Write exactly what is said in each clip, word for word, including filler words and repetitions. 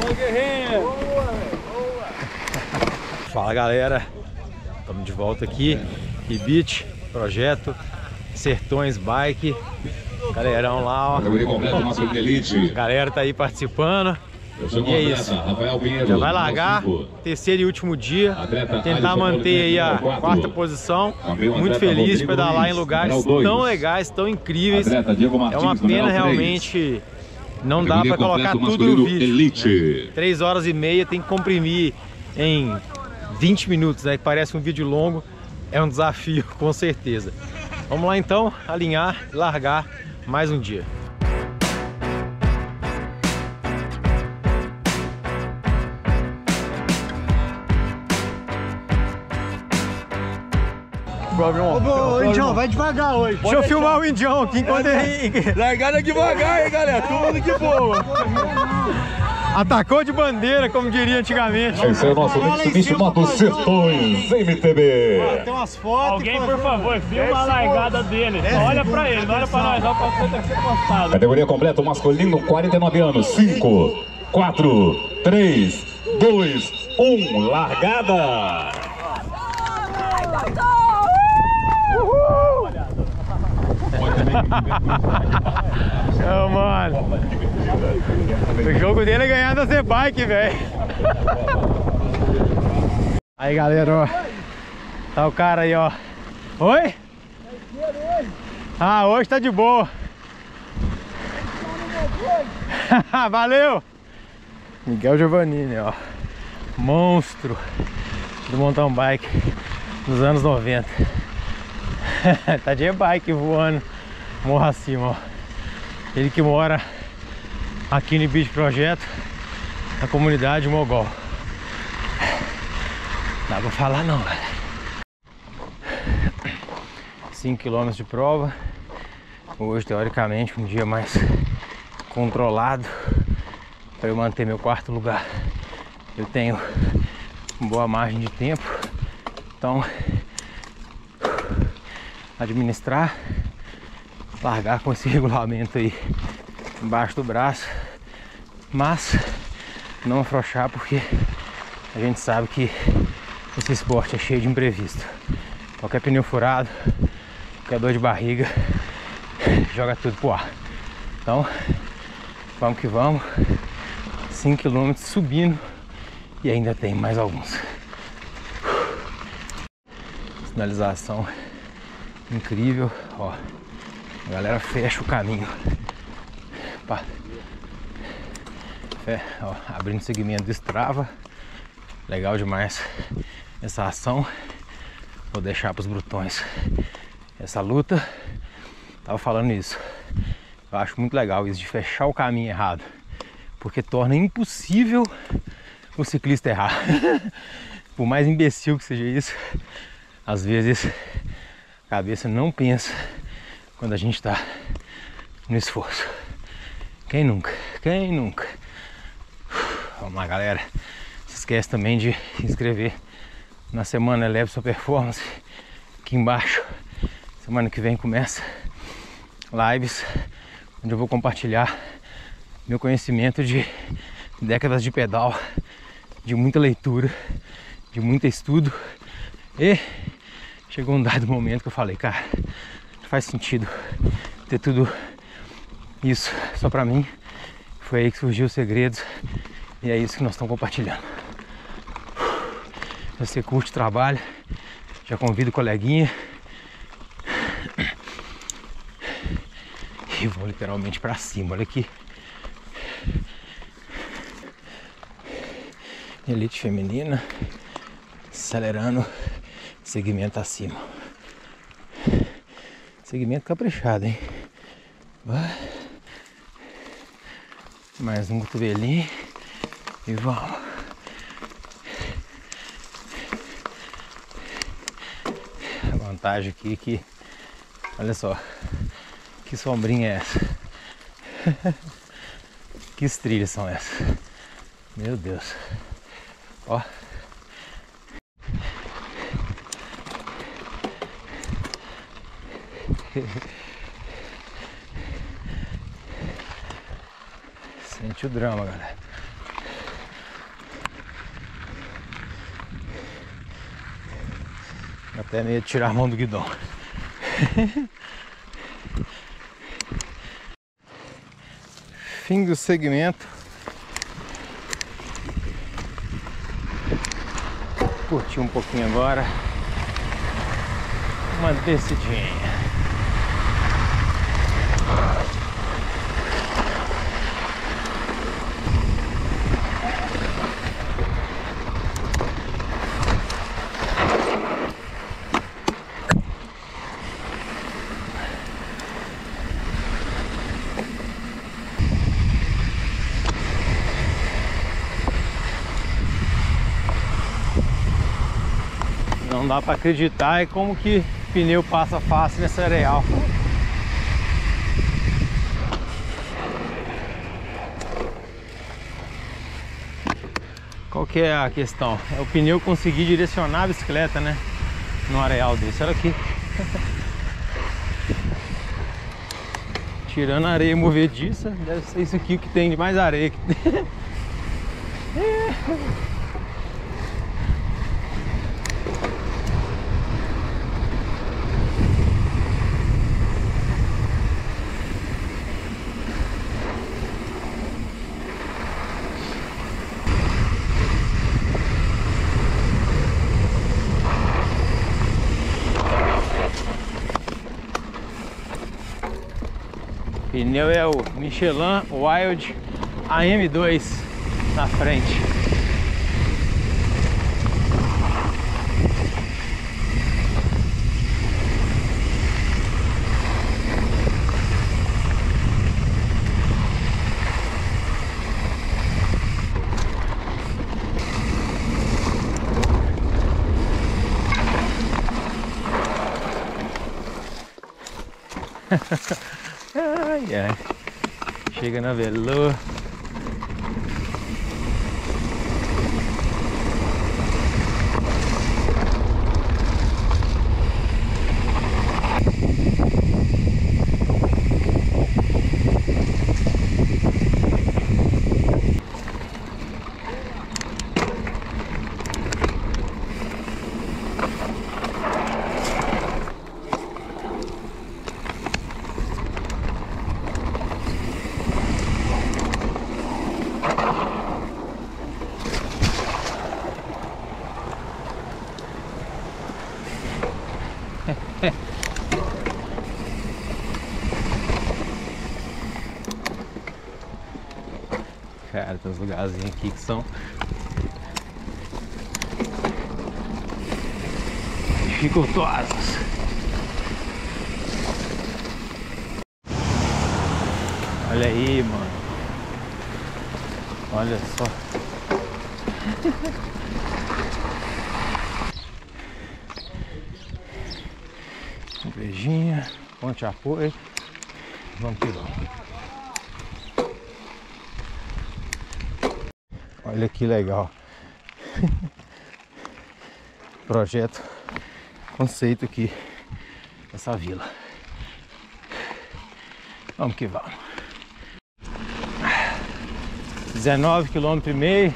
Boa, guerreiro! Boa, boa! Fala, galera! Estamos de volta aqui. Ribite, projeto Sertões Bike. Galerão lá, ó. A galera tá aí participando. E é isso. Já vai largar, terceiro e último dia. Tentar manter aí a quarta posição. Muito feliz de pedalar em lugares tão legais, tão incríveis. É uma pena realmente não dá para colocar tudo no vídeo. Né? Três horas e meia tem que comprimir em vinte minutos, né? Que parece um vídeo longo. É um desafio, com certeza. Vamos lá então, alinhar e largar mais um dia. Ô, ô, Indião, vai devagar hoje. Deixa eu filmar o Indião aqui enquanto ele... Largada devagar, hein, galera. Tudo de boa. Atacou de bandeira, como diria antigamente. Esse é o nosso Mitsubishi Moto Sertões M T B. Tem umas fotos. Alguém, por favor, filma a largada dele. Só olha pra ele, não olha pra nós, não, pra você tem que ser postado. Categoria completa, masculino, quarenta e nove anos. cinco, quatro, três, dois, um, largada! Ô, mano, o jogo dele é ganhar da Z-Bike, velho. Aí, galera, ó. Tá o cara aí, ó. Oi? Ah, hoje tá de boa. Valeu! Miguel Giovannini, ó. Monstro do mountain bike dos anos noventa. Tá de e-bike voando morro acima, ó. Ele que mora aqui no Beach Projeto, na comunidade Mogol. Não dá pra falar não, galera. cinco quilômetros de prova. Hoje, teoricamente, um dia mais controlado para eu manter meu quarto lugar. Eu tenho boa margem de tempo, então administrar, largar com esse regulamento aí embaixo do braço, mas não afrouxar, porque a gente sabe que esse esporte é cheio de imprevisto. Qualquer pneu furado, qualquer dor de barriga, joga tudo pro ar. Então vamos que vamos. Cinco quilômetros subindo e ainda tem mais alguns. Sinalização incrível, ó. A galera fecha o caminho. Pá. Fé, ó, abrindo segmento do Strava. Legal demais essa ação. Vou deixar para os brutões essa luta. Tava falando isso. Eu acho muito legal isso de fechar o caminho errado, porque torna impossível o ciclista errar. Por mais imbecil que seja isso, às vezes a cabeça não pensa quando a gente está no esforço. Quem nunca? Quem nunca? Vamos lá, galera. Não se esquece também de se inscrever na semana Eleve Sua Performance. Aqui embaixo, semana que vem começa lives onde eu vou compartilhar meu conhecimento de décadas de pedal, de muita leitura, de muito estudo. E chegou um dado momento que eu falei, cara, não faz sentido ter tudo isso só pra mim. Foi aí que surgiu os segredos e é isso que nós estamos compartilhando. Se você curte o trabalho, já convido o coleguinha e vou literalmente pra cima. Olha aqui, elite feminina acelerando segmento acima. Segmento caprichado, hein? Mais um cotovelinho e vamos. A vantagem aqui é que, olha só, que sombrinha é essa? Que trilhas são essas? Meu Deus. Ó. Sente o drama, galera. Até medo de tirar a mão do guidão. Fim do segmento. Curti um pouquinho agora. Uma descidinha. Não dá pra acreditar é como que pneu passa fácil nessa areal. Qual que é a questão? É o pneu conseguir direcionar a bicicleta, né? No areal desse, olha aqui. Tirando a areia movediça, deve ser isso aqui que tem de mais areia. Pneu é o Michelin Wild A M dois na frente. Ai, ai. Chega na Velour. Cara, tem uns lugarzinhos aqui que são dificultosos. Olha aí, mano. Olha só. Beijinha, ponte de apoio. Vamos que vamos. Olha que legal. Projeto, conceito aqui dessa vila. Vamos que vamos. dezenove quilômetros e meio.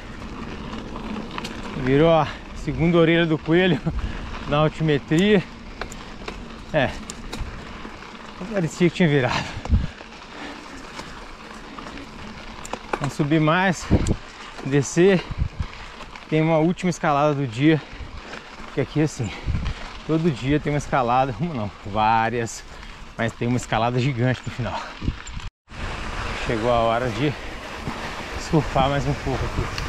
Virou a segunda orelha do coelho na altimetria. É, parecia que tinha virado. Vamos subir mais, descer. Tem uma última escalada do dia, que aqui assim, todo dia tem uma escalada, uma não, várias, mas tem uma escalada gigante no final. Chegou a hora de surfar mais um pouco aqui.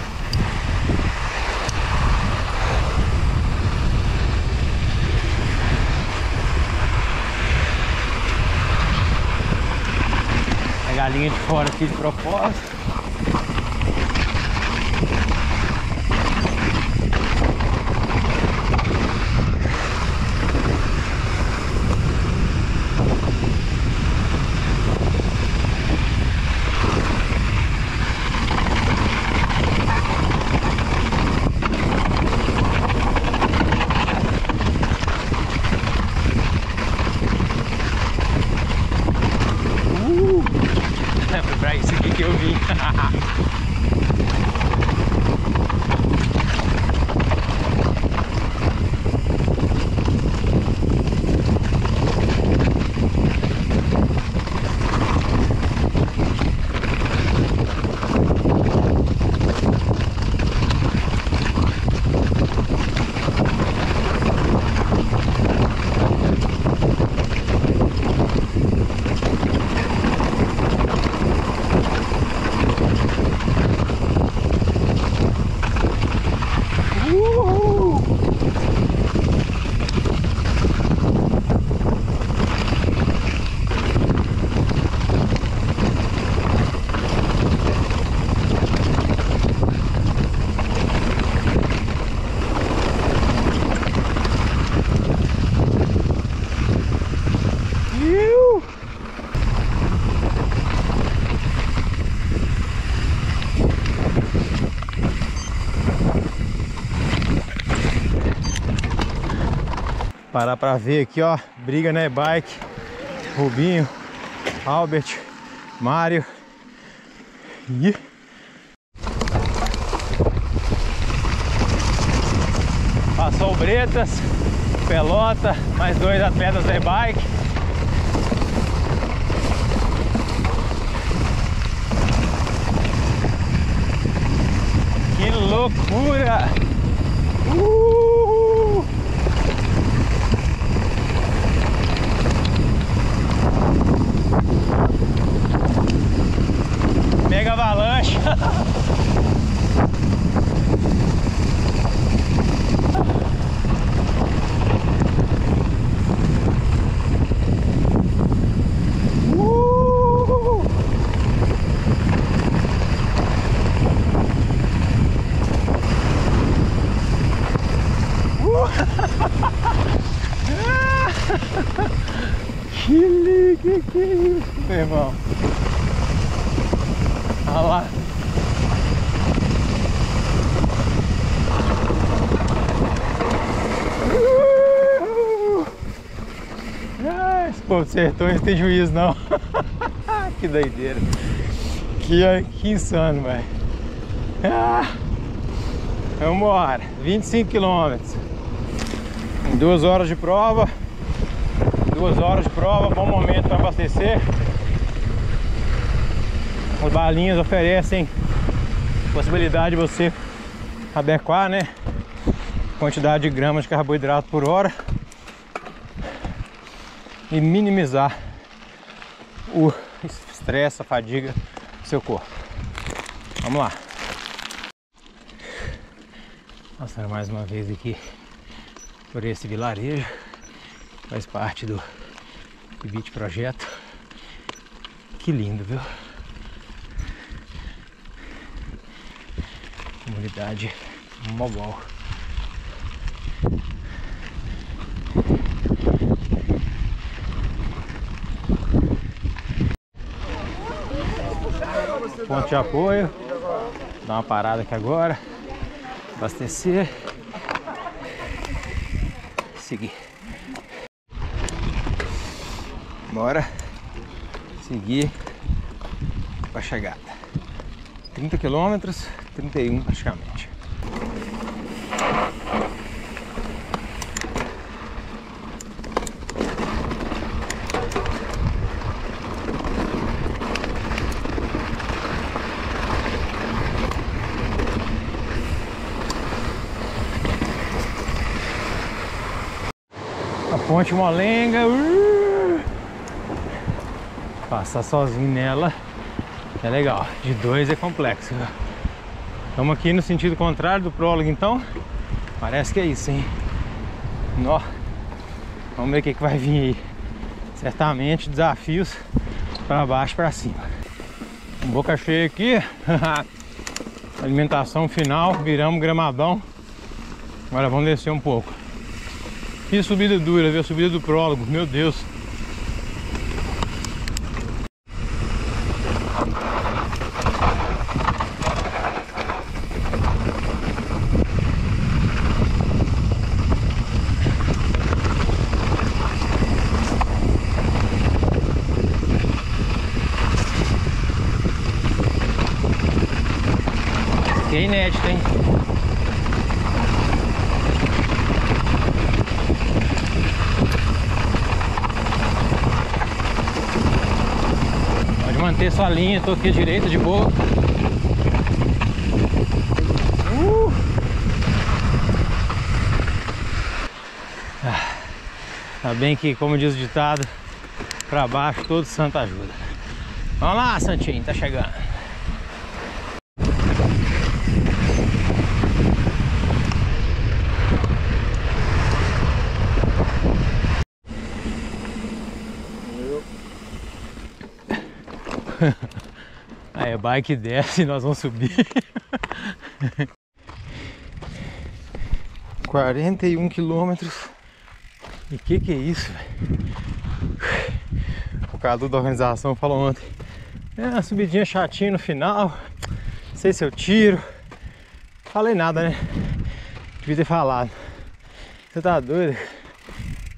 Galinha de fora aqui de propósito. Foi pra isso aqui que eu vim. Parar pra ver aqui, ó. Briga, né? Bike. Rubinho, Albert, Mário. E... passou o Bretas, Pelota, mais dois atletas da bike. Que loucura! Uh! Mega avalanche! Que liga, que isso, meu irmão. Olha lá. Uh! Ah, esse povo de sertões não tem juízo, não. Que doideira. Que, que insano, velho. Ah, vamos embora. vinte e cinco quilômetros. Em duas horas de prova. Duas horas de prova, bom momento para abastecer. As balinhas oferecem possibilidade de você adequar, né, quantidade de gramas de carboidrato por hora e minimizar o estresse, a fadiga do seu corpo. Vamos lá. Passando mais uma vez aqui por esse vilarejo. Faz parte do Beat Projeto. Que lindo, viu? Comunidade Mogol. Ponto de apoio. Dá uma parada aqui agora. Abastecer. Seguir. Bora seguir para a chegada. trinta quilômetros, trinta e um praticamente. A Ponte Molenga. Uh! Passar sozinho nela é legal, de dois é complexo. Estamos aqui no sentido contrário do prólogo, então parece que é isso, hein? Nó. Vamos ver o que, que vai vir aí. Certamente desafios para baixo e para cima. Boca cheia aqui. Alimentação final, viramos gramadão. Agora vamos descer um pouco. Que subida dura, viu? A subida do prólogo, meu Deus. Que inédito, hein? Pode manter sua linha, tô aqui à direita de boa. Uh! Ah, tá bem que, como diz o ditado, pra baixo todo santo ajuda. Vamos lá, Santinho, tá chegando. Aí a bike desce e nós vamos subir. quarenta e um quilômetros. E que que é isso, velho? O Cadu da organização falou ontem: é uma subidinha chatinha no final, não sei se eu tiro. Falei nada, né? Devia ter falado. Você tá doido?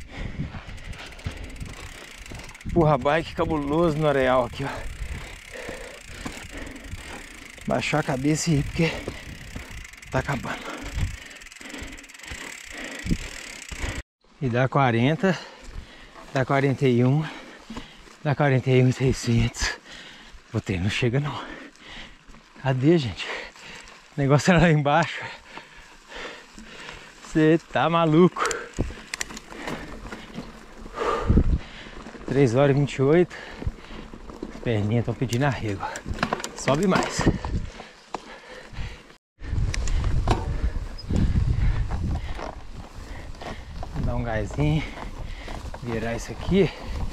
empurra bike cabuloso no areal aqui, ó. Baixar a cabeça e ir, porque tá acabando. E dá quarenta, dá quarenta e um, dá quarenta e um seiscentos. Botei, não chega não. Cadê, gente? O negócio era lá embaixo. Você tá maluco. três horas e vinte e oito. As perninhas estão pedindo arrego. Sobe mais. Vou dar um gásinho. Virar isso aqui.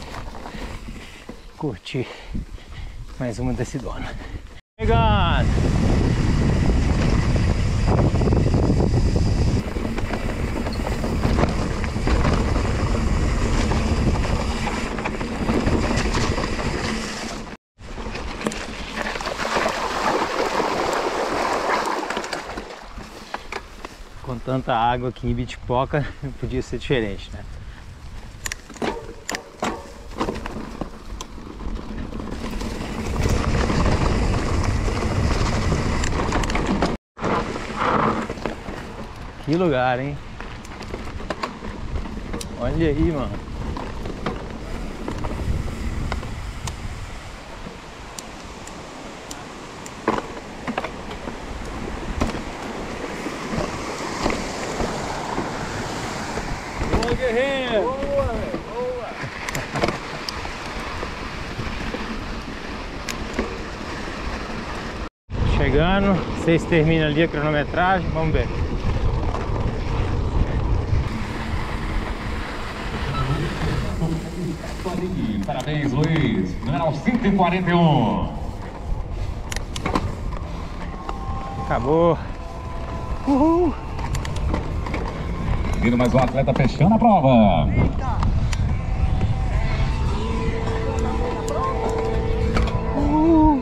Curtir mais uma descidona. Chegando! Com tanta água aqui em Ibitipoca, não podia ser diferente, né? Que lugar, hein? Olha aí, mano. Boa, guerreiro! Boa, boa! Chegando, vocês terminam ali a cronometragem, vamos ver. Parabéns, Luiz. Número cento e quarenta e um. Acabou. Uhul. Vindo mais um atleta fechando a prova. Uhul.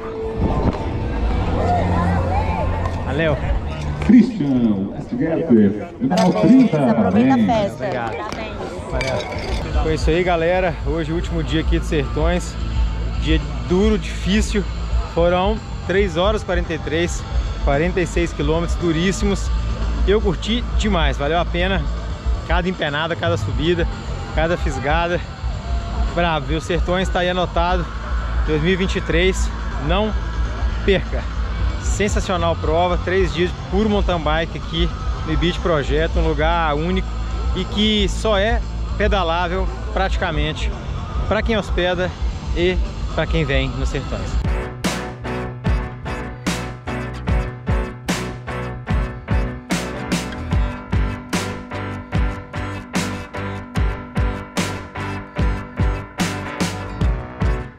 Valeu. Christian Westgate, número trinta. Aproveita a festa. Obrigado. Parabéns. Valeu. Foi isso aí, galera. Hoje o último dia aqui de Sertões. Dia duro, difícil. Foram três horas e quarenta e três, quarenta e seis quilômetros, duríssimos. Eu curti demais, valeu a pena. Cada empenada, cada subida, cada fisgada. Bravo, e o Sertões está aí anotado. dois mil e vinte e três, não perca. Sensacional prova, três dias de puro mountain bike aqui no Ibit Projeto, um lugar único e que só é pedalável praticamente para quem hospeda e para quem vem nos Sertões.